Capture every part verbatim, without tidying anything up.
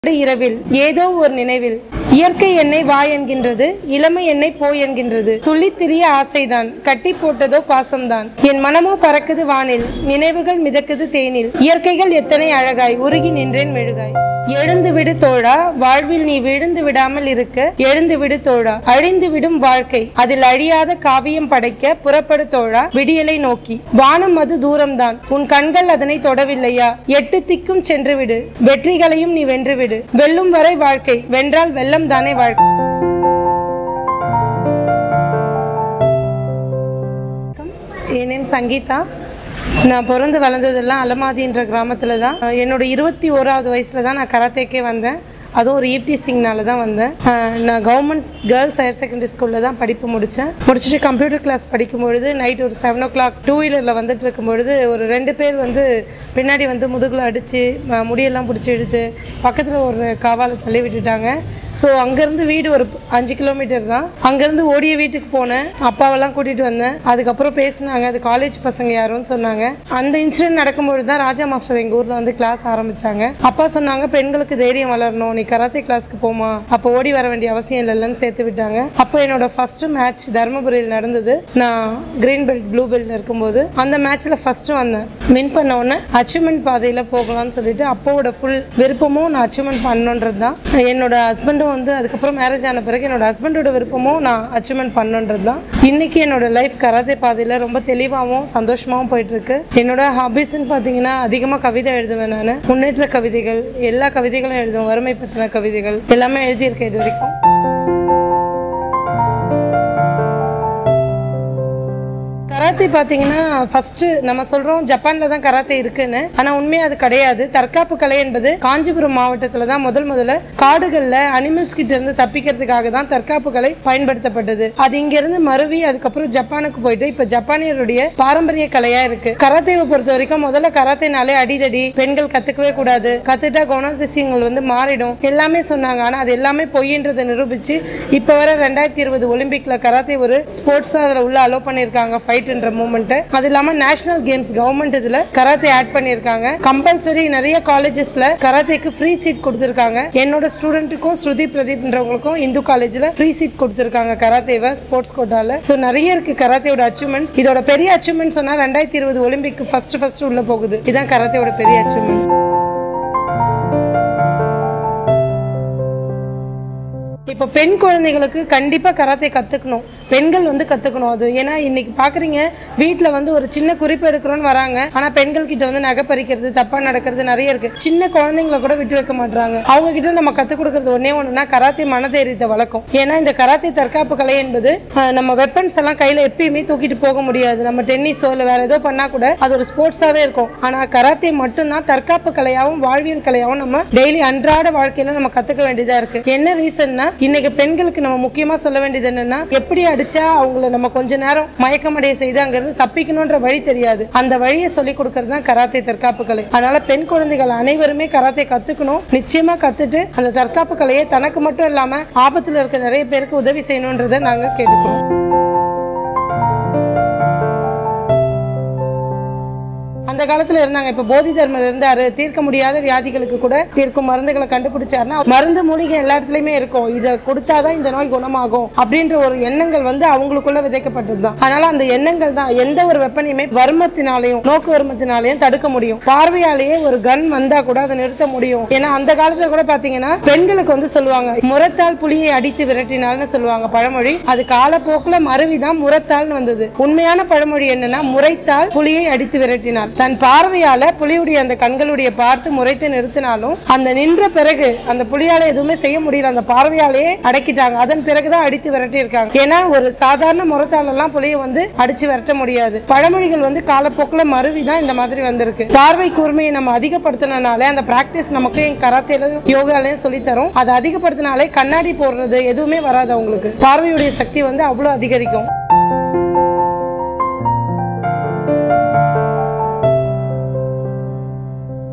இரவில் ஏதோ ஒரு நினைவில் இயற்கை என்னை வா என்கின்றது, இளமை என்னை போய் என்கின்றது. துள்ளித்திரிய ஆசைதான், கட்டி போட்டதோ பாசம்தான். என் மனமோ பறக்குது வானில், நினைவுகள் மிதக்குது தேனில். இயற்கைகள் எத்தனை அழகாய், உருகி நின்றேன் மெழுகாய். எழுந்து விடு தோழா, வாழ்வில் நீ விழுந்து விடாமல் இருக்க எழுந்து விடு தோழா. அழிந்து விடும் வாழ்க்கை, அதில் அழியாத காவியம் படைக்க புறப்படு தோழா விடியலை நோக்கி. வானம் அது தூரம்தான், உன் கண்கள் அதனை தொடவில்லையா? எட்டு திக்கும் சென்று விடு, வெற்றிகளையும் நீ வென்று விடு. வெல்லும் வரை வாழ்க்கை, வென்றால் வெல்லம் தானே வாழ்க்கை. என் நேம் சங்கீதா. நான் பிறந்து வளர்ந்ததெல்லாம் அலமாதின்ற கிராமத்தில் தான். என்னோட இருபத்தி ஓராவது வயசில் தான் நான் கராத்தேக்கே வந்தேன். அதுவும் ஒரு ஈப்டிசிங்னால தான் வந்தேன். நான் கவர்மெண்ட் கேர்ள்ஸ் ஹையர் செகண்டரி ஸ்கூலில் தான் படிப்பு முடித்தேன். முடிச்சுட்டு கம்ப்யூட்டர் கிளாஸ் படிக்கும்பொழுது நைட் ஒரு செவன் ஓ கிளாக் டூ வீலரில் வந்துட்டு இருக்கும்பொழுது ஒரு ரெண்டு பேர் வந்து பின்னாடி வந்து முதுகில் அடித்து முடியெல்லாம் பிடிச்சி எடுத்து பக்கத்தில் ஒரு காவாலை தள்ளி விட்டுட்டாங்க. ஸோ அங்கேருந்து வீடு ஒரு அஞ்சு கிலோமீட்டர் தான். அங்கேருந்து ஓடிய வீட்டுக்கு போனேன், அப்பாவெல்லாம் கூட்டிகிட்டு வந்தேன். அதுக்கப்புறம் பேசினாங்க, அது காலேஜ் பசங்க யாருன்னு சொன்னாங்க. அந்த இன்சிடென்ட் நடக்கும்பொழுது தான் ராஜா மாஸ்டர் எங்கள் ஊரில் வந்து கிளாஸ் ஆரம்பித்தாங்க. அப்பா சொன்னாங்க, பெண்களுக்கு தைரியம் வளரணும், நீ கராத்தே கிளாஸ்க்கு போமா, அப்போ ஓடி வர வேண்டிய அவசியம் இல்லைன்னு சேர்த்து விட்டாங்க. அப்போ என்னோட ஃபர்ஸ்ட் மேட்ச் தர்மபுரியில் நடந்தது. நான் கிரீன் பெல்ட் ப்ளூ பெல்ட் இருக்கும்போது அந்த மேட்ச்சில் ஃபர்ஸ்ட் வந்தேன். வின் பண்ண உடனே அச்சீவ்மெண்ட் பாதையில் போகலாம்னு சொல்லிட்டு அப்போவோட ஃபுல் விருப்பமும் நான் அச்சீவ்மெண்ட் பண்ணணுன்றது தான். என்னோட ஹஸ்பண்ட் வந்து அதுக்கப்புறம் மேரேஜ் ஆன பிறகு என்னோட ஹஸ்பண்டோட விருப்பமும் நான் அச்சீவ்மெண்ட் பண்ணுன்றது தான். இன்னைக்கு என்னோட லைஃப் கராத்தே பாதையில் ரொம்ப தெளிவாகவும் சந்தோஷமாகவும் போயிட்டு இருக்கு. என்னோட ஹாபிஸ்ன்னு பார்த்தீங்கன்னா அதிகமாக கவிதை எழுதுவேன். நான் முன்னேற்ற கவிதைகள், எல்லா கவிதைகளும் எழுதுவேன். வறுமை பற்றின கவிதைகள் எல்லாமே எழுதியிருக்கேன் இது வரைக்கும். கராத்தே பார்த்தீங்கன்னா ஃபர்ஸ்ட் நம்ம சொல்றோம் ஜப்பான்ல தான் கராத்தே இருக்குன்னு, ஆனா உண்மையா அது கிடையாது. தற்காப்பு கலை என்பது காஞ்சிபுரம் மாவட்டத்துல தான் முதல் முதல்ல காடுகள்ல அனிமல்ஸ் கிட்ட இருந்து தப்பிக்கிறதுக்காக தான் தற்காப்பு கலை பயன்படுத்தப்பட்டது. அது இங்க இருந்து மருவி அதுக்கப்புறம் ஜப்பானுக்கு போயிட்டு இப்ப ஜப்பானியருடைய பாரம்பரிய கலையா இருக்கு. கராத்தேவை பொறுத்த வரைக்கும் முதல்ல கராத்தேனாலே அடிதடி, பெண்கள் கத்துக்கவே கூடாது, கத்துட்டா குணாதிசயங்கள் வந்து மாறிடும் எல்லாமே சொன்னாங்க. ஆனா அது எல்லாமே பொய்ன்றதை நிரூபிச்சு இப்ப வர ரெண்டாயிரத்தி இருபது ஒலிம்பிக்ல கராத்தே ஒரு ஸ்போர்ட்ஸா அதுல உள்ள அலோ பண்ணிருக்காங்க. Fight moment. அது இல்லாம நேஷனல் கேம்ஸ் கவர்மெண்ட் இதுல கராத்தே ஆட் பண்ணிருக்காங்க. கம்பல்சரி நிறைய காலேஜஸ்ல கராத்தேக்கு ஃப்ரீ சீட் கொடுத்திருக்காங்க. என்னோட ஸ்டூடெண்ட்டுக்கும் ஸ்ருதி பிரதீப்ன்றவங்களுக்கும் இந்து காலேஜ்ல ஃப்ரீ சீட் கொடுத்திருக்காங்க கராத்தேவை ஸ்போர்ட்ஸ் கோட்டால. சோ நிறைய இருக்கு கராத்தேயோட அச்சீவ்மெண்ட்ஸ். இதோட பெரிய அச்சீவ்மெண்ட் சொன்னா ரெண்டாயிரத்தி இருபது ஒலிம்பிக் ஃபர்ஸ்ட் ஃபர்ஸ்ட் உள்ள போகுது. இதுதான் கராத்தேயோட பெரிய அச்சீவ்மெண்ட். இப்போ பெண் குழந்தைகளுக்கு கண்டிப்பாக கராத்தே கற்றுக்கணும், பெண்கள் வந்து கற்றுக்கணும். அது ஏன்னா இன்னைக்கு பார்க்குறீங்க வீட்டில் வந்து ஒரு சின்ன குறிப்பு எடுக்கிறோன்னு வராங்க, ஆனால் பெண்கள் கிட்ட வந்து நகை பறிக்கிறது, தப்பாக நடக்கிறது நிறைய இருக்குது. சின்ன குழந்தைங்களை கூட விட்டு வைக்க மாட்டாங்க. அவங்க கிட்ட நம்ம கற்றுக் கொடுக்கறது ஒன்றே ஒன்றுனா கராத்தே மனதைரியத்தை வளர்க்கும். ஏன்னா இந்த கராத்தே தற்காப்பு கலை என்பது நம்ம வெப்பன்ஸ் எல்லாம் கையில் எப்பயுமே தூக்கிட்டு போக முடியாது. நம்ம டென்னிஸோ இல்லை வேற ஏதோ பண்ணால் கூட அது ஒரு ஸ்போர்ட்ஸாகவே இருக்கும். ஆனால் கராத்தே மட்டும்தான் தற்காப்பு கலையாகவும் வாழ்வியல் கலையாகவும் நம்ம டெய்லி அன்றாட வாழ்க்கையில் நம்ம கற்றுக்க வேண்டியதாக இருக்குது. என்ன ரீசன்னா இன்னைக்கு பெண்களுக்கு நம்ம முக்கியமா சொல்ல வேண்டியது என்னன்னா, எப்படி அடிச்சா அவங்கள நம்ம கொஞ்ச நேரம் மயக்கமடைய செய்து அங்கிருந்து தப்பிக்கணும்ன்ற வழி தெரியாது. அந்த வழியை சொல்லி கொடுக்கறது தான் கராத்தே தற்காப்பு கலை. அதனால பெண் குழந்தைகள் அனைவருமே கராத்தே கத்துக்கணும். நிச்சயமா கத்துட்டு அந்த தற்காப்பு கலையை தனக்கு மட்டும் இல்லாம ஆபத்துல இருக்க நிறைய பேருக்கு உதவி செய்யணும்ன்றதை நாங்க கேட்டுக்கிறோம். அந்த காலத்துல இருந்தாங்க, இப்ப போதி தர்மர் இருந்தாரு, தீர்க்க முடியாத வியாதிகளுக்கு கூட தீர்க்கும் மருந்துகளை கண்டுபிடிச்சாருன்னா மருந்து மூலிகை எல்லா இடத்துலயுமே இருக்கும். இதை கொடுத்தாதான் இந்த நோய் குணமாகும் அப்படின்ற ஒரு எண்ணங்கள் வந்து அவங்களுக்குள்ள விதைக்கப்பட்டதுதான். அதனால அந்த எண்ணங்கள் தான் எந்த ஒரு வெப்பனையுமே வர்மத்தினாலையும் நோக்கு வர்மத்தினாலையும் தடுக்க முடியும். பார்வையாலேயே ஒரு கன் வந்தா கூட அதை நிறுத்த முடியும். ஏன்னா அந்த காலத்துல கூட பாத்தீங்கன்னா பெண்களுக்கு வந்து சொல்லுவாங்க, முரத்தால் புலியை அடித்து விரட்டினால்னு சொல்லுவாங்க பழமொழி. அது காலப்போக்குல மருவிதான் முரத்தால்னு வந்தது. உண்மையான பழமொழி என்னன்னா, முறைத்தால் புலியை அடித்து விரட்டினார். தன் பார்வையால புலியுடைய அந்த கண்களுடைய பார்த்து முறைத்து நிறுத்தினாலும் அந்த நின்ற பிறகு அந்த புலியால எதுவுமே செய்ய முடியல, அந்த பார்வையாலேயே அடக்கிட்டாங்க. அதன் பிறகுதான் அடித்து விரட்டி இருக்காங்க. ஏன்னா ஒரு சாதாரண முறத்தால எல்லாம் புலியை வந்து அடிச்சு விரட்ட முடியாது. பழமொழிகள் வந்து காலப்போக்குல மருவிதான் இந்த மாதிரி வந்திருக்கு. பார்வை கூர்மையை நம்ம அதிகப்படுத்தினாலே அந்த பிராக்டிஸ் நமக்கு கராத்தேல யோகாலையும் சொல்லி தரும். அதை அதிகப்படுத்தினாலே கண்ணாடி போடுறது எதுவுமே வராது. அவங்களுக்கு பார்வையுடைய சக்தி வந்து அவ்வளவு அதிகரிக்கும்.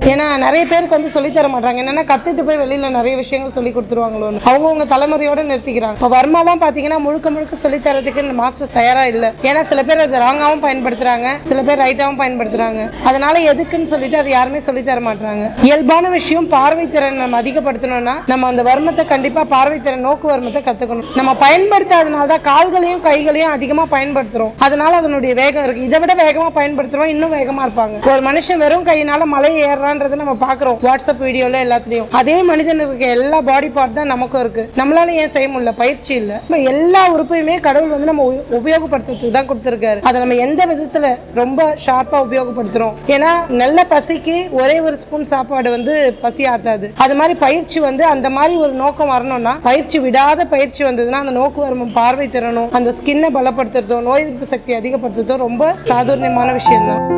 ஏன்னா நிறைய பேருக்கு வந்து சொல்லி தர மாட்டாங்க. என்னன்னா கத்துட்டு போய் வெளியில நிறைய விஷயங்கள் சொல்லி கொடுத்துருவாங்களோன்னு அவங்கவுங்க தலைமுறையோட நிறுத்திக்கிறாங்க. இப்போ வர்மாலாம் பாத்தீங்கன்னா முழுக்க முழுக்க சொல்லி தரதுக்கு மாஸ்டர்ஸ் தயாரா இல்லை. ஏன்னா சில பேர் அதை ராங்காவும் பயன்படுத்துறாங்க, சில பேர் ரைட்டாவும் பயன்படுத்துறாங்க. அதனால எதுக்குன்னு சொல்லிட்டு அது யாருமே சொல்லி தர மாட்டாங்க. இயல்பான விஷயம் பார்வை திறன் நம்ம அதிகப்படுத்தணும்னா நம்ம அந்த வர்மத்தை கண்டிப்பா பார்வை திறன் நோக்கு வர்மத்தை கத்துக்கணும். நம்ம பயன்படுத்தாதனால்தான் கால்களையும் கைகளையும் அதிகமா பயன்படுத்துறோம். அதனால அதனுடைய வேகம் இருக்கு. இதை விட வேகமா பயன்படுத்துறோம் இன்னும் வேகமா இருப்பாங்க. ஒரு மனுஷன் வெறும் கையினால மலை ஏறான்றதை நம்ம பாக்குறோம் வாட்ஸ்அப் வீடியோல எல்லாத்துலயும். அதே மனிதனுக்கு இருக்க எல்லா பாடி பார்ட் தான் நமக்கும் இருக்கு. நம்மளால ஏன் செய்ய முடியல? பயிற்சி இல்ல. எல்லா உறுப்பையுமே கடவுள் வந்து நம்ம உபயோகப்படுத்துறதுக்கு தான் கொடுத்திருக்காரு. அதை நம்ம எந்த விதத்துல ரொம்ப ஷார்ப்பா உபயோகப்படுத்துறோம். ஏன்னா நல்ல பசிக்கு ஒரே ஒரு ஸ்பூன் சாப்பாடு வந்து பசி ஆத்தாது. அது மாதிரி பயிற்சி வந்து அந்த மாதிரி ஒரு நோக்கம் வரணும்னா பயிற்சி விடாத பயிற்சி வந்ததுன்னா அந்த நோக்கு வரும் பார்வை திறனும் அந்த ஸ்கின்னை பலப்படுத்துறதோ நோய் எதிர்ப்பு சக்தி அதிகப்படுத்துறதோ ரொம்ப சாதாரணமான விஷயம் தான்.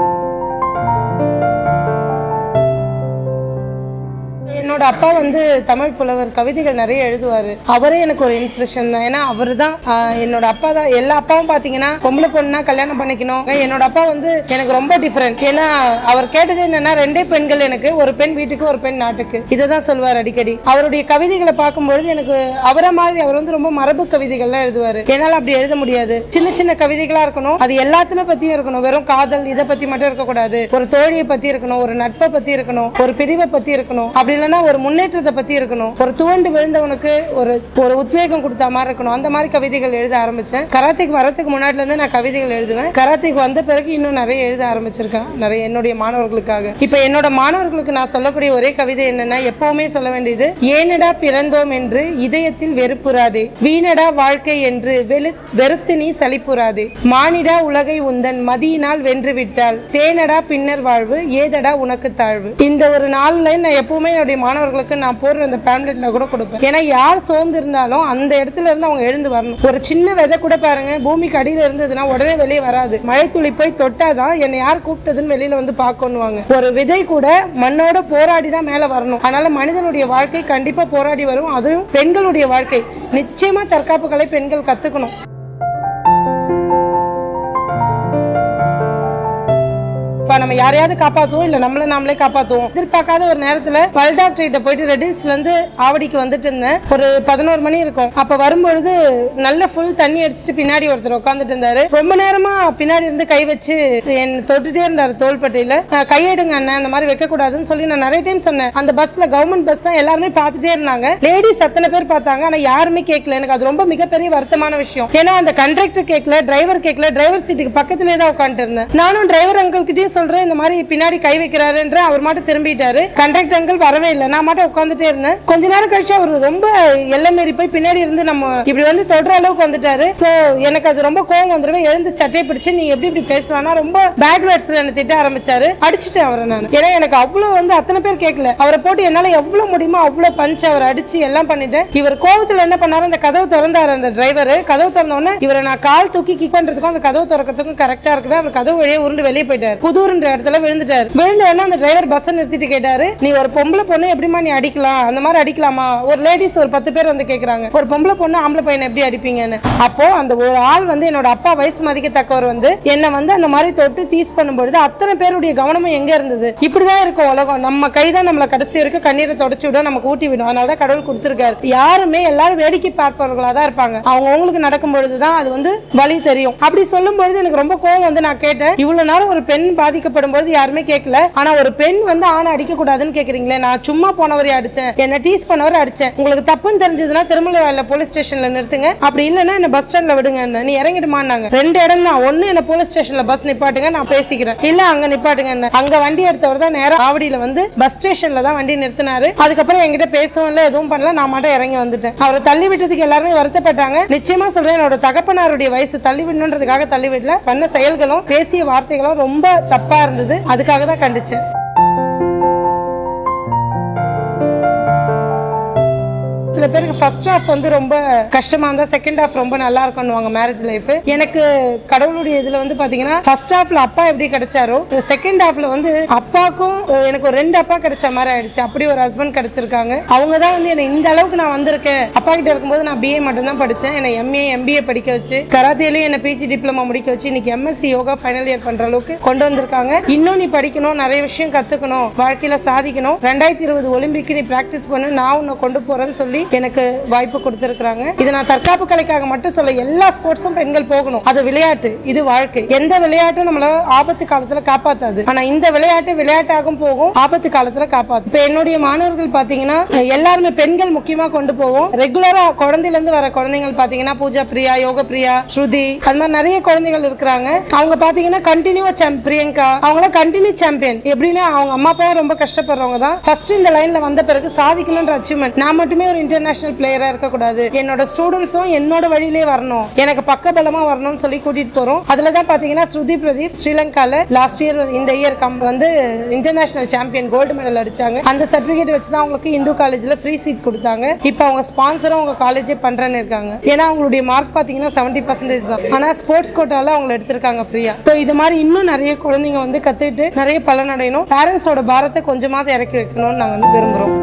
என்னோட அப்பா வந்து தமிழ் புலவர், கவிதைகள் நிறைய எழுதுவாரு. அவரே எனக்கு ஒரு இன்ஸ்பிரேஷன் தான். ஏன்னா அவர் தான் என்னோட அப்பா தான். எல்லா அப்பாவும் பாத்தீங்கன்னா பொம்பளை பொண்ணா கல்யாணம் பண்ணிக்கணும். என்னோட அப்பா வந்து எனக்கு ரொம்ப டிஃபரெண்ட். ஏன்னா அவர் கேட்டது என்னன்னா ரெண்டே பெண்கள் எனக்கு, ஒரு பெண் வீட்டுக்கு ஒரு பெண் நாட்டுக்கு, இதை தான் சொல்வார் அடிக்கடி. அவருடைய கவிதைகளை பார்க்கும்பொழுது எனக்கு அவரை மாதிரி அவர் வந்து ரொம்ப மரபு கவிதைகள்லாம் எழுதுவாரு. என்னால அப்படி எழுத முடியாது. சின்ன சின்ன கவிதைகளா இருக்கணும், அது எல்லாத்தின பத்தியும் இருக்கணும். வெறும் காதல் இதை பத்தி மட்டும் இருக்கக்கூடாது. ஒரு தோழியை பத்தி இருக்கணும், ஒரு நட்பை பத்தி இருக்கணும், ஒரு பிரிவை பத்தி இருக்கணும். அப்படி இல்லைன்னா ஒரு முன்னேற்றத்தை பத்தி இருக்கணும். ஒரு துவண்டு விழுந்தவனுக்கு ஒரு ஒரு உத்வேகம் கொடுத்த மாதிரி இருக்கணும். அந்த மாதிரி கவிதைகள் எழுத ஆரம்பிச்சேன். கராத்தேக்கு வரதுக்கு முன்னாடில இருந்து நான் கவிதைகள் எழுதுவேன். கராத்தேக்கு வந்த பிறகு இன்னும் நிறைய எழுத ஆரம்பிச்சிருக்கேன், நிறைய என்னுடைய மாணவர்களுக்காக. இப்ப என்னோட மாணவர்களுக்கு நான் சொல்லக்கூடிய ஒரே கவிதை என்னன்னா, எப்பவுமே சொல்ல வேண்டியது, ஏனடா பிறந்தோம் என்று இதயத்தில் வெறுப்புறாதே, வீணடா வாழ்க்கை என்று வெறுத்து நீ சலிப்புறாதே, மானிடா உலகை உந்தன் மதியினால் வென்று விட்டால், தேனடா பின்னர் வாழ்வு, ஏதடா உனக்கு தாழ்வு. இந்த ஒரு நாலு லைன் நான் எப்பவுமே என்னுடைய மாணவர்களுக்கு நான் போடுற அந்த பேம்லெட்ல கூட கொடுப்பேன். ஏன்னா யார் சோர்ந்து இருந்தாலும் அந்த இடத்துல இருந்து அவங்க எழுந்து வரணும். ஒரு சின்ன விதை கூட பாருங்க, பூமிக்கு அடியில இருந்ததுன்னா உடனே வெளியே வராது. மழை துளி போய் தொட்டாதான் என்னை யார் கூப்பிட்டதுன்னு வெளியில வந்து பார்க்கணுவாங்க. ஒரு விதை கூட மண்ணோட போராடி தான் மேல வரணும். அதனால மனிதனுடைய வாழ்க்கை கண்டிப்பா போராடி வரும். அதுவும் பெண்களுடைய வாழ்க்கை நிச்சயமா தற்காப்பு கலை பெண்கள் கத்துக்கணும். நம்ம யாரையாவது காப்பாற்றுவோம், இல்ல நம்மள நாமளே காப்பாற்றுவோம். எதிர்பார்க்காத ஒரு நேரத்துல பல் டாக்டர் கிட்ட போயிட்டு ரெடில்ஸ்ல இருந்து ஆவடிக்கு வந்துட்டு இருந்தேன். ஒரு பதினோரு மணி இருக்கும். அப்ப வரும்பொழுது நல்ல ஃபுல் தண்ணி அடிச்சுட்டு பின்னாடி ஒருத்தர் உட்காந்துட்டு இருந்தாரு. ரொம்ப நேரமா பின்னாடி இருந்து கை வச்சு என் தொட்டுட்டே இருந்தாரு தோள்பட்டையில. கையெடுங்க அண்ணன், அந்த மாதிரி வைக்க கூடாதுன்னு சொல்லி நான் நிறைய டைம் சொன்னேன். அந்த பஸ்ல கவர்மெண்ட் பஸ் தான், எல்லாருமே பார்த்துட்டே இருந்தாங்க. லேடிஸ் அத்தனை பேர் பார்த்தாங்க, ஆனா யாருமே கேட்கல. எனக்கு அது ரொம்ப மிகப்பெரிய வருத்தமான விஷயம். ஏன்னா அந்த கண்டக்டர் கேட்கல, டிரைவர் கேட்கல. டிரைவர் சீட்டுக்கு பக்கத்திலே தான் உட்காந்துட்டு இருந்தேன். நானும் டிரைவர் அங்கிள் கிட்டே சொல்றேன், இந்த மாதிரி பின்னாடி கை வைக்கிறாருன்ற. அவர் மட்டும் திரும்பிட்டாரு. கண்டக்டர் அங்கிள் வரவே இல்லை. நான் மட்டும் உட்காந்துட்டே இருந்தேன். கொஞ்ச நேரம் கழிச்சு அவர் ரொம்ப எல்லை மீறி போய் பின்னாடி இருந்து நம்ம இப்படி வந்து தொடுற அளவுக்கு வந்துட்டாரு. சோ எனக்கு அது ரொம்ப கோவம் வந்துருவேன். எழுந்து சட்டையை பிடிச்சு நீ எப்படி இப்படி பேசலாம்னா ரொம்ப பேட் வேர்ட்ஸ்ல என்ன திட்ட ஆரம்பிச்சாரு. அடிச்சுட்டேன் அவரை நான். ஏன்னா எனக்கு அவ்வளவு வந்து அத்தனை பேர் கேட்கல. அவரை போட்டு என்னால எவ்வளவு முடியுமோ அவ்வளவு பஞ்ச் அவரை அடிச்சு எல்லாம் பண்ணிட்டேன். இவர் கோவத்துல என்ன பண்ணாரு, அந்த கதவு திறந்தாரு. அந்த டிரைவர் கதவு திறந்த உடனே இவரை நான் கால் தூக்கி கிக் பண்றதுக்கும் அந்த கதவு திறக்கிறதுக்கும் கரெக்டா இருக்கவே அவர் கதவு வழியே உருண்டு வெளியே போயிட்டாரு. புதூர் இடத்துல விழுந்துட்டாரு. விழுந்த உடனே அந்த டிரைவர் பஸ் நிறுத்திட்டு கேட்டாரு, நீ ஒரு பொம்பளை பொண்ணு எப்படிமா நீ அடிக்கலாம், அந்த மாதிரி அடிக்கலாமா? ஒரு லேடிஸ் ஒரு பத்து பேர் வந்து கேக்குறாங்க, ஒரு பொம்பளை பொண்ணு ஆம்பளை பையனை எப்படி அடிப்பீங்கன்னு. அப்போ அந்த ஒரு ஆள் வந்து என்னோட அப்பா வயசு மதிக்கத்தக்கவர் வந்து என்ன வந்து அந்த மாதிரி தொட்டு தீஸ் பண்ணும்பொழுது அத்தனை பேருடைய கவனமும் எங்க இருந்தது? இப்படிதான் இருக்கும் உலகம். நம்ம கைதான் நம்மளை கடைசி வரைக்கும் கண்ணீரை தொடச்சு விடும், நமக்கு ஊட்டி விடும். அதனாலதான் கடவுள் கொடுத்திருக்காரு. யாருமே எல்லாரும் வேடிக்கை பார்ப்பவர்களா தான் இருப்பாங்க. அவங்க அவங்களுக்கு நடக்கும் பொழுதுதான் அது வந்து வழி தெரியும். அப்படி சொல்லும் பொழுது எனக்கு ரொம்ப கோவம் வந்து நான் கேட்டேன், இவ்வளவு நேரம் ஒரு பெண் பாதிக்கப்படும் பொழுது யாருமே கேட்கல, ஆனா ஒரு பெண் வந்து ஆணை அடிக்க கூடாதுன்னு கேக்குறீங்களே. நான் சும்மா போனவரை அடிச்சேன், என்ன டீஸ் பண்ணவரை அடிச்சேன். உங்களுக்கு தப்புன்னு தெரிஞ்சதுன்னா திருமலைவாயில போலீஸ் ஸ்டேஷன்ல நிறுத்துங்க, அப்படி இல்லைன்னா என்ன பஸ் ஸ்டாண்ட்ல விடுங்க, நீ இறங்கிடுமான்னாங்க. ரெண்டு இடம் தான். ஒண்ணு என்ன போலீஸ் ஸ்டேஷன்ல பஸ் நிப்பாட்டுங்க, நான் பேசிக்கிறேன், இல்ல அங்க நிப்பாட்டுங்க. அங்க வண்டி எடுத்தவர் தான் நேரம் ஆவடியில வந்து பஸ் ஸ்டேஷன்ல தான் வண்டி நிறுத்தினாரு. அதுக்கப்புறம் என்கிட்ட பேசவும் இல்லை, எதுவும் பண்ணல. நான் மட்டும் இறங்கி வந்துட்டேன். அவரை தள்ளி விட்டதுக்கு எல்லாருமே வருத்தப்பட்டாங்க. நிச்சயமா சொல்றேன், என்னோட தகப்பனாருடைய வயசு தள்ளி விடணுன்றதுக்காக தள்ளி விடல. பண்ண செயல்களும் பேசிய வார்த்தைகளும் ரொம்ப தப்பா இருந்தது. அதுக்காக தான் கண்டிச்சேன். சில பேருக்கு ஃபர்ஸ்ட் ஹாஃப் வந்து ரொம்ப கஷ்டமா இருந்தா செகண்ட் ஹாஃப் ரொம்ப நல்லா இருக்கும்னுவாங்க மேரேஜ் லைஃப். எனக்கு கடவுளுடைய இதுல வந்து பாத்தீங்கன்னா ஃபர்ஸ்ட் ஹாஃப்ல அப்பா எப்படி கிடைச்சாரோ செகண்ட் ஹாஃப்ல வந்து அப்பாக்கும் எனக்கு ஒரு ரெண்டு அப்பா கிடைச்ச மாதிரி ஆயிடுச்சு. அப்படி ஒரு ஹஸ்பண்ட் கிடைச்சிருக்காங்க. அவங்க தான் வந்து என்ன இந்த அளவுக்கு நான் வந்திருக்கேன். அப்பா கிட்ட இருக்கும்போது நான் பிஏ மட்டும் தான் படிச்சேன். என்ன எம்ஏ எம்பிஏ படிக்க வச்சு கராத்தேலயும் என்ன பிஜி டிப்ளமா முடிக்க வச்சு இன்னைக்கு எம்எஸ்சி யோகா ஃபைனல் இயர் பண்ற அளவுக்கு கொண்டு வந்திருக்காங்க. இன்னும் நீ படிக்கணும், நிறைய விஷயம் கத்துக்கணும், வாழ்க்கையில சாதிக்கணும், ரெண்டாயிரத்தி இருபது ஒலிம்பிக்கு நீ பிராக்டிஸ் பண்ணு, நான் உன்னை கொண்டு போறேன்னு சொல்லி எனக்கு வாய்ப்பு கொடுத்திருக்காங்க. இது நான் தற்காப்பு கலைக்காக மட்டும் சொல்ல, எல்லா ஸ்போர்ட்ஸும் பெண்கள் போகணும். அது விளையாட்டு, இது வாழ்க்கை. எந்த விளையாட்டும் நம்மள ஆபத்து காலத்துல காப்பாத்தாது. ஆனா இந்த விளையாட்டு விளையாட்டாகவும் போகும், ஆபத்து காலத்துல காப்பாத்து. இப்ப என்னுடைய மாணவர்கள் பாத்தீங்கன்னா எல்லாருமே பெண்கள் முக்கியமா கொண்டு போவோம். ரெகுலரா குழந்தையில இருந்து வர குழந்தைகள் பாத்தீங்கன்னா பூஜா பிரியா, யோக பிரியா, ஸ்ருதி, அது மாதிரி நிறைய குழந்தைகள் இருக்கிறாங்க. அவங்க பாத்தீங்கன்னா கண்டினியூவா பிரியங்கா, அவங்க கண்டினியூ சாம்பியன். எப்படின்னா அவங்க அம்மா அப்பா ரொம்ப கஷ்டப்படுறவங்க தான். ஃபர்ஸ்ட் இந்த லைன்ல வந்த பிறகு சாதிக்கணும்ன்ற அச்சீவ்மெண்ட். நான் மட்டுமே ஒரு இன்டர்நேஷனல் பிளேயரா இருக்க கூடாது, என்னோட ஸ்டூடெண்ட்ஸும் என்னோட வழியிலே வரணும், எனக்கு பக்க பலமா வரணும்னு சொல்லி கூட்டிட்டு போறோம். அதுலதான் பாத்தீங்கன்னா ஸ்ருதி பிரதீப் ஸ்ரீலங்கால லாஸ்ட் இயர் இந்த இயர் கம் வந்து இன்டர்நேஷனல் சாம்பியன் கோல்டு மெடல் அடிச்சாங்க. அந்த சர்டிபிகேட் வச்சுதான் அவங்களுக்கு இந்து காலேஜ்ல ஃப்ரீ சீட் கொடுத்தாங்க. இப்போ அவங்க ஸ்பான்சரும் அவங்க காலேஜே பண்றேன்னு இருக்காங்க. ஏன்னா அவங்களுடைய மார்க் பாத்தீங்கன்னா செவன்டி பர்சன்டேஜ் தான். ஆனா ஸ்போர்ட்ஸ் கோட்டால அவங்க எடுத்திருக்காங்க ஃப்ரீயா. ஸோ இது மாதிரி இன்னும் நிறைய குழந்தைங்க வந்து கத்துட்டு நிறைய பலன் அடையணும். பேரண்ட்ஸோட பாரத்தை கொஞ்சமாவது இறக்கி வைக்கணும்னு நாங்க வந்து விரும்புறோம்.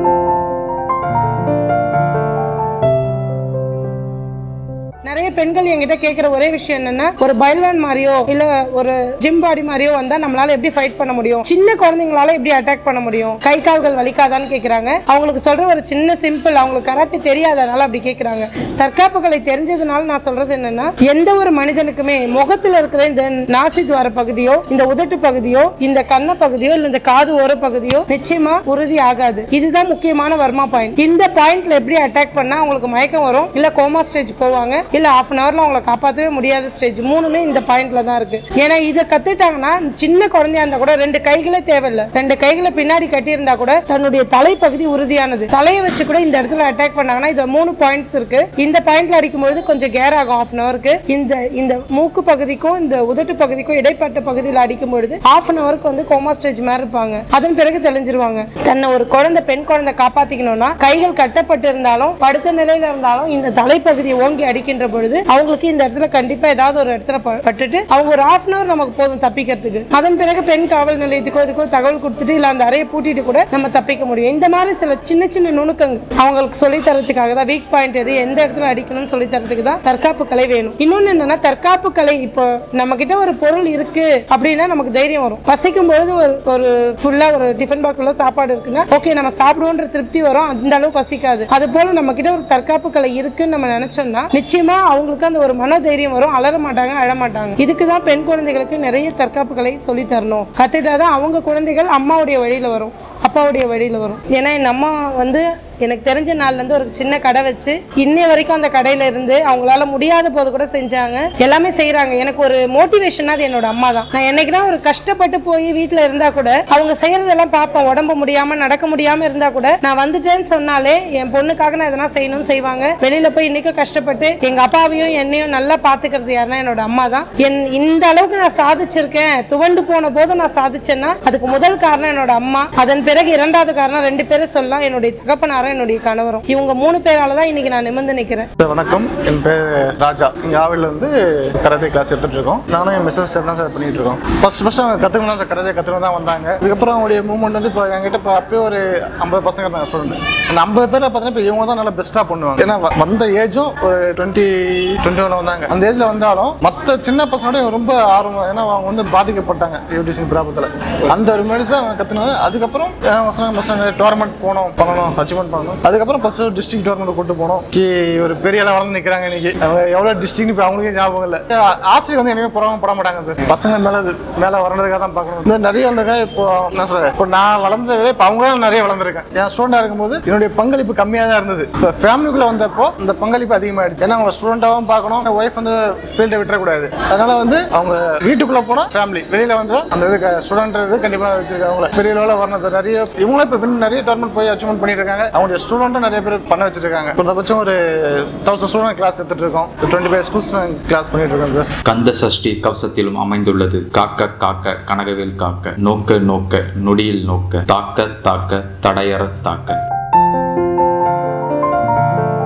நிறைய பெண்கள் என்கிட்ட கேட்கிற ஒரே விஷயம் என்னன்னா, ஒரு பைல்வான் மாதிரியோ இல்ல ஒரு ஜிம் பாடி மாதிரியோ வந்தா நம்மளால எப்படி ஃபைட் பண்ண முடியும், சின்ன குழந்தைங்களால எப்படி அட்டாக் பண்ண முடியும், கை கால்கள் வலிக்காதான்னு கேட்கறாங்க. அவங்களுக்கு சொல்ற ஒரு சின்ன சிம்பிள், அவங்களுக்கு கராத்தே தெரியாதனால அப்படி கேட்கறாங்க. தற்காப்பு கலை தெரிஞ்சதுனால நான் சொல்றது என்னன்னா, எந்த ஒரு மனிதனுக்குமே முகத்துல இருக்கிற இந்த நாசி துவார பகுதியோ, இந்த உதட்டு பகுதியோ, இந்த கண்ண பகுதியோ இல்ல இந்த காது ஓர பகுதியோ நிச்சயமா உறுதி ஆகாது. இதுதான் முக்கியமான வர்மா பாயிண்ட். இந்த பாயிண்ட்ல எப்படி அட்டாக் பண்ணா அவங்களுக்கு மயக்கம் வரும், இல்ல கோமா ஸ்டேஜ் போவாங்க, இல்ல ஹாஃப் அன் ஹவர்ல அவங்களை காப்பாற்றவே முடியாத ஸ்டேஜ். மூணுமே இந்த பாயிண்ட்ல தான் இருக்கு. ஏன்னா இதை கத்துட்டாங்கன்னா சின்ன குழந்தையா இருந்தா கூட ரெண்டு கைகளே தேவையில்லை, ரெண்டு கைகளை பின்னாடி கட்டி இருந்தா கூட தன்னுடைய தலைப்பகுதி உறுதியானது. தலையை வச்சு கூட இந்த இடத்துல அட்டாக் பண்ணாங்கன்னா இதுல மூணு பாயிண்ட்ஸ் இருக்கு. இந்த பாயிண்ட்ல அடிக்கும்போது கொஞ்சம் கேர் ஆகும் ஹாஃப் அன் ஹவருக்கு. இந்த இந்த மூக்கு பகுதிக்கும் இந்த உதட்டு பகுதிக்கும் இடைப்பட்ட பகுதியில் அடிக்கும் பொழுது ஹாஃப் அன் ஹவருக்கு வந்து கோமா ஸ்டேஜ் மாதிரி இருப்பாங்க. அதன் பிறகு தெளிஞ்சிருவாங்க. தன்னை ஒரு குழந்தை பெண் குழந்தை காப்பாத்திக்கணும்னா கைகள் கட்டப்பட்டு இருந்தாலும் படுத்த நிலையில இருந்தாலும் இந்த தலைப்பகுதியை ஓங்கி அடிக்கின்ற பொழுது அவங்களுக்கு இந்த இடத்துல கண்டிப்பா ஏதாவது ஒரு இடத்துல பட்டுட்டு அவங்க ஒரு ஹாஃப் அன் ஹவர் நமக்கு போதும் தப்பிக்கிறதுக்கு. அதன் பிறகு பெண் காவல் நிலையத்துக்கோ இதுக்கோ தகவல் கொடுத்துட்டு இல்ல அந்த அறையை பூட்டிட்டு கூட நம்ம தப்பிக்க முடியும். இந்த மாதிரி சில சின்ன சின்ன நுணுக்கங்கள் அவங்களுக்கு சொல்லி தரத்துக்காக தான், வீக் பாயிண்ட் எது எந்த இடத்துல அடிக்கணும்னு சொல்லி தரத்துக்கு தான் தற்காப்பு கலை வேணும். இன்னொன்னு என்னன்னா, தற்காப்பு கலை இப்போ நம்ம கிட்ட ஒரு பொருள் இருக்கு அப்படின்னா நமக்கு தைரியம் வரும். பசிக்கும் பொழுது ஒரு ஒரு ஃபுல்லா ஒரு டிஃபன் பாக்ஸ் ஃபுல்லா சாப்பாடு இருக்குன்னா ஓகே நம்ம சாப்பிடுவோன்ற திருப்தி வரும், அந்த அளவு பசிக்காது. அது போல நம்ம கிட்ட ஒரு தற்காப்பு கலை இருக்குன்னு நம்ம நினைச்சோம்னா நிச்சயமா அவங்களுக்கு அந்த ஒரு மனோதைரியம் வரும், அலற மாட்டாங்க, அழ மாட்டாங்க. இதுக்குதான் பெண் குழந்தைகளுக்கு நிறைய தற்காப்பு கலை சொல்லி தரணும். கத்துட்டாதான் அவங்க குழந்தைகள் அம்மாவுடைய வழியில வரும், அப்பாவுடைய வழியில வரும். ஏன்னா என் அம்மா வந்து எனக்கு தெரிஞ்ச நாள்ல இருந்து ஒரு சின்ன கடை வச்சு இன்னைய வரைக்கும் அந்த கடையில இருந்து அவங்களால முடியாத போது கூட செஞ்சாங்க, எல்லாமே செய்யறாங்க. எனக்கு ஒரு மோட்டிவேஷன் அது என்னோட அம்மா தான். நான் என்னைக்குனா ஒரு கஷ்டப்பட்டு போய் வீட்டுல இருந்தா கூட அவங்க செய்யறதெல்லாம் பார்ப்பேன். உடம்பு முடியாம நடக்க முடியாம இருந்தா கூட நான் வந்துட்டேன்னு சொன்னாலே என் பொண்ணுக்காக நான் எதனா செய்யணும்னு செய்வாங்க. வெளியில போய் இன்னைக்கு கஷ்டப்பட்டு எங்க அப்பாவையும் என்னையும் நல்லா பாத்துக்கிறது யாருன்னா என்னோட அம்மா தான். என் இந்த அளவுக்கு நான் சாதிச்சிருக்கேன், துவண்டு போன போது நான் சாதிச்சேன்னா அதுக்கு முதல் காரணம் என்னோட அம்மா. அதன் பிறகு இரண்டாவது காரணம் ரெண்டு பேரும் சொல்லலாம், என்னுடைய தகப்பனாரும் என்னுடைய கணவரும். இவங்க மூணு பேரால தான் இன்னைக்கு நான் நிமிர்ந்து நிக்கிறேன். வணக்கம், என் பேர் ராஜா. இங்க ஆவில இருந்து கராத்தே கிளாஸ் எடுத்துட்டு இருக்கோம். நானும் என் மிஸ்ஸஸ் தான் சார் பண்ணிட்டு இருக்கோம். ஃபர்ஸ்ட் ஃபர்ஸ்ட் அவங்க கத்துக்கணும் சார், கராத்தே கத்துக்கணும் தான் வந்தாங்க. இதுக்கப்புறம் அவங்களுடைய மூவ்மெண்ட் வந்து இப்போ என்கிட்ட இப்போ அப்பயே ஒரு ஐம்பது பசங்க இருந்தாங்க ஸ்டூடெண்ட். அந்த ஐம்பது பேரை பார்த்தீங்கன்னா இப்போ இவங்க தான் நல்லா பெஸ்ட்டாக பண்ணுவாங்க. ஏன்னா வந்த ஏஜும் ஒரு டுவெண்ட்டி டுவெண்ட்டி ஒன் வந்தாங்க. அந்த ஏஜ்ல வந்தாலும் மற்ற சின்ன பசங்களோட ரொம்ப ஆர்வம், ஏன்னா அவங்க வந்து பாதிக்கப்பட்டாங்க யூடிசிங் ப்ராப்ளத்தில். அந்த ஒரு மெடிசன் அவங்க கற்றுனாங்க. அதுக்கப்புறம் டோர்னமெண்ட் போனோம், பண்ணணும், அச்சீவ்மெண்ட் பண்ணணும். அதுக்கப்புறம் ஃபர்ஸ்ட் டிஸ்ட்ரிக்ட் டோர்னமெண்ட் கூட்டு போனோம். ஒரு பெரிய அளவு வளர்ந்து நிற்கிறாங்க இன்னைக்கு. அவங்க எவ்வளோ டிஸ்ட்ரிக்ட் இப்போ அவங்களுக்கே ஞாபகம் இல்லை. ஆசிரியர் வந்து என்னையுமே புறமா பட மாட்டாங்க சார். பசங்க மேலே மேலே வளர்ந்ததுக்காக தான் பார்க்கணும். இந்த நிறைய வந்திருக்காங்க. இப்போ என்ன சொல்றேன், இப்போ நான் வளர்ந்ததை விட இப்போ அவங்களும் நிறைய வளர்ந்துருக்கேன். என் ஸ்டூடெண்டாக இருக்கும்போது என்னுடைய பங்களிப்பு கம்மியாக தான் இருந்தது. இப்போ ஃபேமிலிக்குள்ளே வந்தப்போ இந்த பங்களிப்பு அதிகமாகிடுச்சு. ஏன்னா அவங்க ஸ்டூடெண்டாகவும் பார்க்கணும், ஒய்ஃப் வந்து ஃபீல்டை விட்டுறக்கூடாது. அதனால வந்து அவங்க வீட்டுக்குள்ளே போனால் ஃபேமிலி, வெளியில் வந்து அந்த இது ஸ்டூடெண்ட் கண்டிப்பாக வச்சிருக்காங்க. பெரிய லெவலில் வரணும் சார். நிறைய இவங்களும் இப்போ நிறைய டோர்னமெண்ட் போய் அச்சீவ்மெண்ட் பண்ணிட்டு இருக்காங்க. அவங்களுடைய ஸ்டூடெண்ட்டும் நிறைய பேர் பண்ண வச்சிருக்காங்க. குறைந்தபட்சம் ஒரு தௌசண்ட் ஸ்டூடெண்ட் கிளாஸ் எடுத்துட்டு இருக்கோம். டுவெண்ட்டி ஃபைவ் ஸ்கூல்ஸ் கிளாஸ் பண்ணிட்டு இருக்கோம் சார். கந்த சஷ்டி கவசத்திலும் அமைந்துள்ளது. காக்க காக்க கனகவேல் காக்க, நோக்க நோக்க நொடியில் நோக்க, தாக்க தாக்க தடையற தாக்க.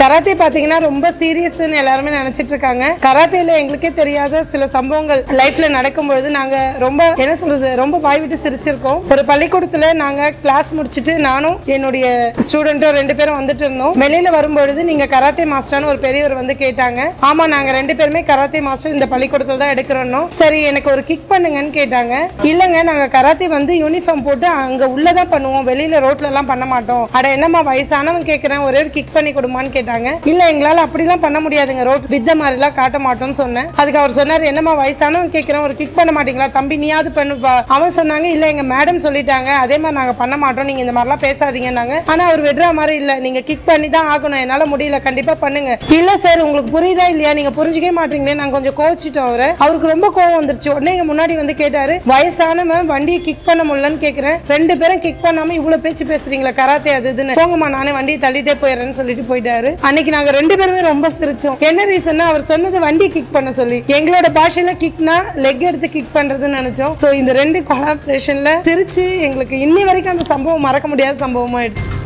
கராத்தே பாத்தீங்கன்னா ரொம்ப சீரியஸ்னு எல்லாருமே நினைச்சிட்டு இருக்காங்க. கராத்தேல எங்களுக்கே தெரியாத சில சம்பவங்கள் லைஃப்ல நடக்கும்பொழுது நாங்க ரொம்ப என்ன சொல்றது ரொம்ப வாய் விட்டு சிரிச்சிருக்கோம். ஒரு பள்ளிக்கூடத்துல நாங்க கிளாஸ் முடிச்சுட்டு நானும் என்னுடைய ஸ்டூடெண்ட்டும் ரெண்டு பேரும் வந்துட்டு இருந்தோம். வெளியில வரும்பொழுது நீங்க கராத்தே மாஸ்டர்னு ஒரு பெரியவர் வந்து கேட்டாங்க. ஆமா நாங்க ரெண்டு பேருமே கராத்தே மாஸ்டர் இந்த பள்ளிக்கூடத்துல தான் எடுக்கிறோம். சரி எனக்கு ஒரு கிக் பண்ணுங்கன்னு கேட்டாங்க. இல்லங்க நாங்க கராத்தே வந்து யூனிஃபார்ம் போட்டு அங்க உள்ளதான் பண்ணுவோம், வெளியில ரோட்ல எல்லாம் பண்ண மாட்டோம். அட என்னமா வயசானவன் கேட்கிறேன் ஒரே ஒரு கிக் பண்ணி கொடுமான்னு கேட்டாங்க. இல்ல எங்களால அப்படிலாம் பண்ண முடியாதுங்க, ரோட் வித்த மாதிரி எல்லாம் காட்ட மாட்டோம்னு சொன்னேன். அதுக்கு அவர் சொன்னாரு என்னமா வயசானவன் கேட்கிறேன் ஒரு கிக் பண்ண மாட்டீங்களா தம்பி நீயாவது பண்ணுப்பா. அவன் சொன்னாங்க இல்ல எங்க மேடம் சொல்லிட்டாங்க அதே மாதிரி நாங்க பண்ண மாட்டோம், நீங்க இந்த மாதிரிலாம் பேசாதீங்கன்னாங்க. ஆனா அவர் விடுற மாதிரி இல்ல, நீங்க கிக் பண்ணி தான் ஆகணும், என்னால முடியல கண்டிப்பா பண்ணுங்க. இல்ல சார் உங்களுக்கு புரியுதா இல்லையா, நீங்க புரிஞ்சுக்கவே மாட்டீங்களே. நாங்க கொஞ்சம் கோச்சிட்டோம் அவரை. அவருக்கு ரொம்ப கோவம் வந்துருச்சு. உடனே எங்க முன்னாடி வந்து கேட்டாரு வயசானவன் வண்டியை கிக் பண்ண முடியலன்னு கேக்குறேன், ரெண்டு பேரும் கிக் பண்ணாம இவ்வளவு பேச்சு பேசுறீங்களா கராத்தே அது இதுன்னு, போங்கம்மா நானே வண்டியை தள்ளிட்டே போயிடுறேன்னு சொல்லிட்டு போயிட்டாரு. அன்னைக்கு நாங்க ரெண்டு பேருமே ரொம்ப சிரிச்சோம். என்ன ரீசன்னா அவர் சொன்னது வண்டி கிக் பண்ண சொல்லி, எங்களோட பாஷையில கிக்னா லெக் எடுத்து கிக் பண்றதுன்னு நினைச்சோம். சோ இந்த ரெண்டு கொலாபரேஷன்ல சிரிச்சு எங்களுக்கு இன்னி வரைக்கும் அந்த சம்பவம் மறக்க முடியாத சம்பவமா ஆயிடுச்சு.